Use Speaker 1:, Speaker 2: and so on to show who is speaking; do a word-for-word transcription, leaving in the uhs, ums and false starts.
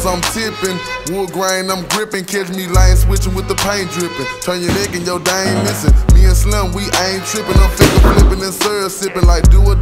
Speaker 1: cause I'm tipping. Wood grain, I'm gripping. Catch me lying, switching with the paint dripping. Turn your neck and your day ain't missing. Me and Slim, we ain't tripping. I'm finger flipping and syrup sipping like do or